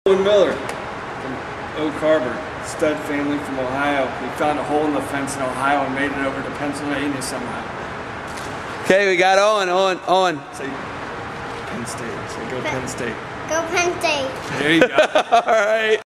Owen Miller from Oak Harbor, stud family from Ohio. We found a hole in the fence in Ohio and made it over to Pennsylvania somehow. Okay, we got Owen. Say Penn State. Say go Penn State. Go Penn State. There you go. All right.